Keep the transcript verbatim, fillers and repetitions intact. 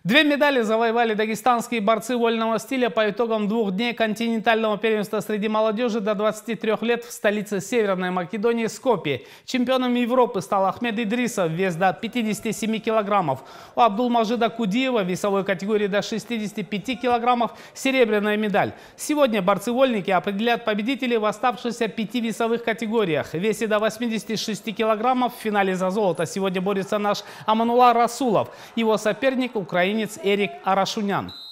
Две медали завоевали дагестанские борцы вольного стиля по итогам двух дней континентального первенства среди молодежи до двадцати трёх лет в столице Северной Македонии Скопье. Чемпионом Европы стал Ахмед Идрисов, вес до пятидесяти семи килограммов. У Абдулмажида Кудиева в весовой категории до шестидесяти пяти килограммов серебряная медаль. Сегодня борцы-вольники определят победителей в оставшихся пяти весовых категориях. В весе до восьмидесяти шести килограммов в финале за золото сегодня борется наш Аманулла Расулов. Его соперник — украинец Эрик Арашунян.